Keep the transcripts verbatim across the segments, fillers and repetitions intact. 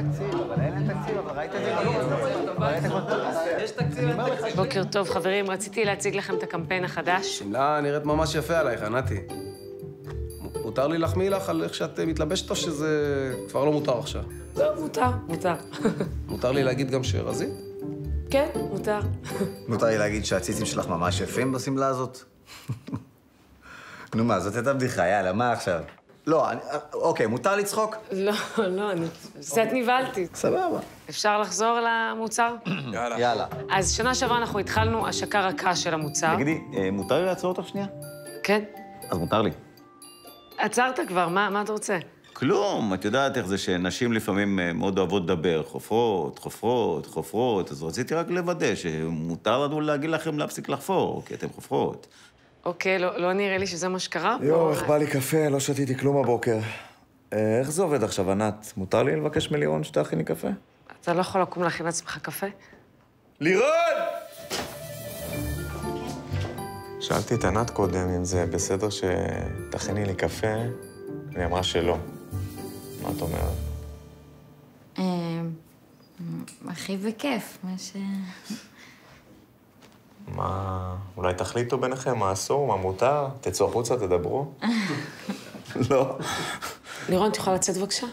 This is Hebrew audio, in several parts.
תקציב, אבל אין להם תקציב, אבל ראית את זה? יש תקציב, אין תקציב. בוקר טוב, חברים. רציתי להציג לכם את הקמפיין החדש. שמלה נראית ממש יפה עלייך, ענתי. מותר לי להחמיא לך על איך שאת מתלבשת או שזה כבר לא מותר עכשיו? לא, מותר, מותר. מותר לי להגיד גם שרזית? כן, מותר. מותר לי להגיד שהציצים שלך ממש יפים בשמלה הזאת? נו מה, זאת הייתה בדיחה, יאללה, מה עכשיו? לא, אני, אוקיי, מותר לצחוק? לא, לא, אני קצת נבהלתי. סבבה. אפשר לחזור למוצר? יאללה. יאללה. אז שנה שעברה אנחנו התחלנו השקה רכה של המוצר. תגידי, מותר לי לעצור אותך שנייה? כן. אז מותר לי. עצרת כבר, מה, מה אתה רוצה? כלום, את יודעת איך זה שנשים לפעמים מאוד אוהבות לדבר, חופרות, חופרות, חופרות, אז רציתי רק לוודא שמותר לנו להגיד לכם להפסיק לחפור, כי אתם חופרות. אוקיי, לא, לא נראה לי שזה מה שקרה פה. יואו, איך בא לי קפה, לא שתיתי כלום הבוקר. איך זה עובד עכשיו, ענת? מותר לי לבקש מלירון שתכין לי קפה? אתה לא יכול לקום להכין לעצמך קפה? לירון! שאלתי את ענת קודם אם זה בסדר שתכיני לי קפה, והיא אמרה שלא. מה את אומרת? הכי בכיף, מה ש... מה... אולי תחליטו ביניכם מה אסור, מה מותר? תצאו החוצה, תדברו? לא. לירון, את יכולה לצאת בבקשה?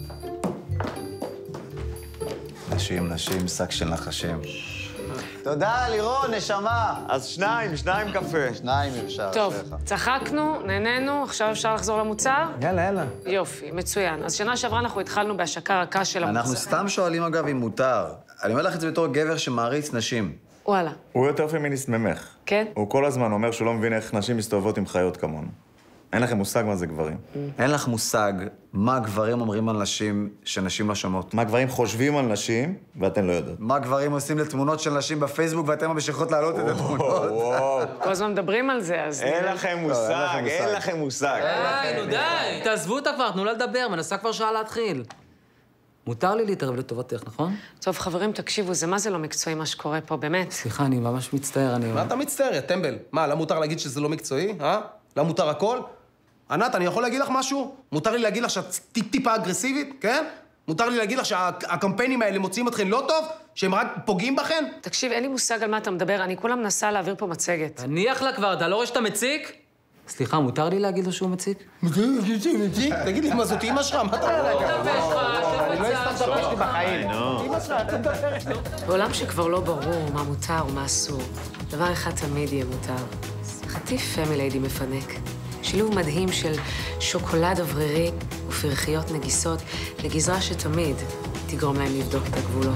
נשים, נשים, שק של נחשים. תודה, לירון, נשמה. אז שניים, שניים קפה. שניים אפשר. טוב, צחקנו, נהנינו, עכשיו אפשר לחזור למוצר? יאללה, יאללה. יופי, מצוין. אז שנה שעברה אנחנו התחלנו בהשקה רכה של המוצר. אנחנו סתם שואלים, אגב, אם מותר. אני אומר לך את זה בתור גבר שמעריץ נשים. וואלה. הוא יותר פמיניסט ממך. כן? הוא כל הזמן אומר שהוא לא מבין איך נשים מסתובבות עם חיות כמונו. אין לכם מושג מה זה גברים. אין לך מושג מה גברים אומרים על נשים שנשים לא שומעות. מה גברים חושבים על נשים, ואתן לא יודעות. מה גברים עושים לתמונות של נשים בפייסבוק, ואתם ממשיכות להעלות את התמונות. כל הזמן מדברים על זה, אז... אין לכם מושג, אין לכם מושג. די, נו די. תעזבו אותה כבר, תנו לה לדבר, מנסה כבר שעה להתחיל. מותר לי להתערב לטובתך, נכון? טוב, חברים, תקשיבו, זה מה זה לא מקצועי מה שקורה פה, באמת? סליחה, אני ממש מצטער, אני... מה אתה מצטער, יא טמבל? מה, לא מותר להגיד שזה לא מקצועי, אה? לא מותר הכל? ענת, אני יכול להגיד לך משהו? מותר לי להגיד לך שאת טיפ-טיפה אגרסיבית, כן? מותר לי להגיד לך שהקמפיינים האלה מוציאים אתכן לא טוב? שהם רק פוגעים בכן? תקשיב, אין לי מושג על מה אתה מדבר, אני כולה מנסה להעביר פה מצגת. תניח לה כבר, אתה לא רואה שאתה מציק? סליחה, מותר לי להגיד לו שהוא מציק? תגיד לי, מה זאת אמא שלך? מה אתה אומר? אני לא אסתם לדבר שלי בחיים. אמא שלך, אתה מדבר. בעולם שכבר לא ברור מה מותר ומה אסור, דבר אחד תמיד יהיה מותר. חטיף פמיליידי מפנק. שילוב מדהים של שוקולד אוורירי ופרחיות נגיסות לגזרה שתמיד תגרום להם לבדוק את הגבולות.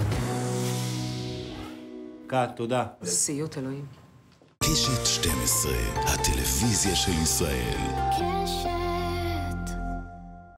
קאט, תודה. סיוט אלוהים. קשת שתים עשרה, הטלוויזיה של ישראל. קשת